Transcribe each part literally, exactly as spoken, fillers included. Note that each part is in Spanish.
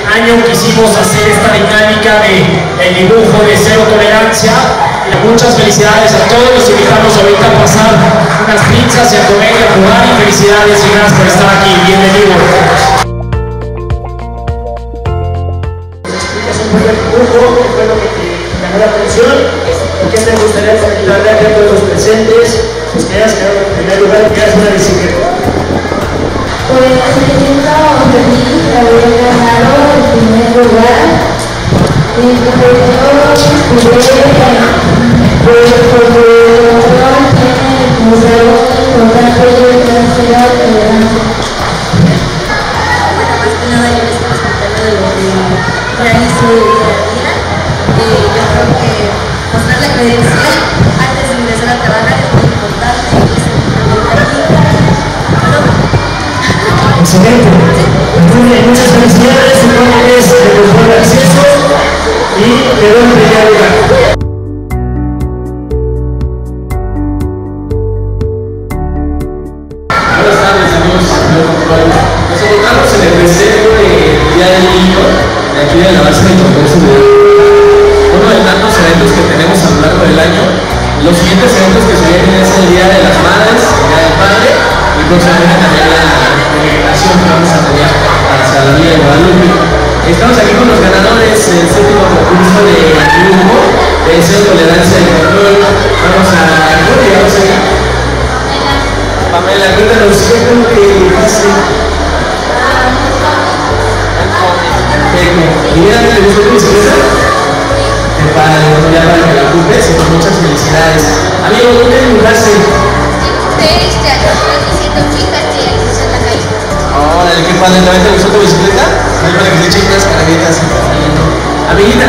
año quisimos hacer esta dinámica de el dibujo de cero tolerancia. Muchas felicidades a todos, los invitamos ahorita a pasar unas pizzas y a comer y a jugar, y felicidades y gracias por estar aquí, bienvenidos. Explicas un poco el dibujo, qué fue lo que te llamó la atención, y qué te gustaría comentarle a todos los presentes, pues que hayas quedado en primer lugar y que hayas una bicicleta. Pues me siento feliz de haber ganado el primer lugar. Y sobre todo jugué pues porque los juegos tienen el museo importante y el trasero tolerancia. Bueno, más que nada yo les estaba contando de lo que realizo día a día. Eh, yo creo que mostrar la credencial antes de ingresar a trabajar es muy importante y es excelente. Entonces, muchas felicidades, supongo que es de mejor acceso y te doy un primer lugar. Buenas tardes, amigos. Nos encontramos en el festejo del Día del Niño de aquí de la base de Congreso de uno de tantos eventos que tenemos a lo largo del año. Los siguientes eventos que se vienen es el Día de las Madres, el Día del Padre y próximamente también la celebración que vamos a tener hacia la Villa de Guadalupe. Estamos aquí con los ganadores del séptimo concurso de dibujo de cero tolerancia y control. Vamos a... ¿cómo llegamos aquí? Pamela, cuéntanos, ¿qué es lo que dibujaste? ¿Y mira, te gustó tu bicicleta? Qué padre, ya para que la ocupes y con muchas felicidades. Amigo, ¿tú qué dibujaste? este a los diciendo chicas y el que se la calle. Órale, qué padre, ¿también te gustó tu bicicleta? Ahí para que te echen unas carguitas. Amiguita,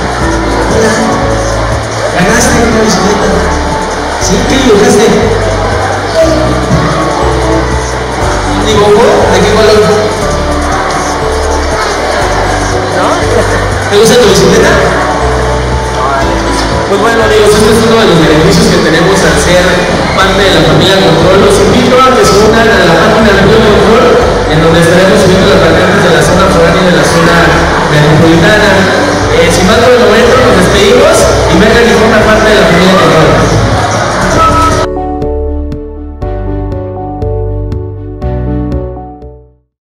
¿ganaste una bicicleta? ¿Sí? ¿Qué dibujaste? ¿Un dibujo? ¿De qué color? ¿No? ¿Te gusta tu bicicleta? Pues bueno, amigos, este es uno de los beneficios que tenemos al ser parte de la familia Control. Los invito a que se unan a la página de Control, en donde estaremos subiendo las vacantes de la zona foránea y de la zona metropolitana. Eh, sin más por el momento, nos despedimos y vengan y forman parte de la familia Control.